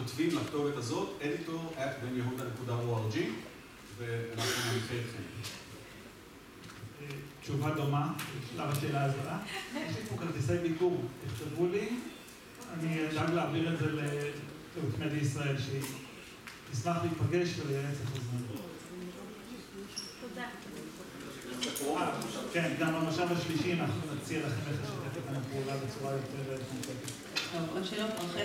כותבים לכתובת הזאת, editor@benyehuda.org, ואנחנו ננחה אתכם. תשובה דומה, שלב השאלה הזרה. יש לי פה כרטיסי ביקור, תכתבו לי, אני אדאג להעביר את זה לעוצמי ישראל, שהיא תשמח להיפגש ולייעץ איך הזמן. תודה. כן, גם במושב השלישי אנחנו נציע לכם איך לשתף את הפעולה בצורה יותר קונקרטית. טוב, עוד שאלות?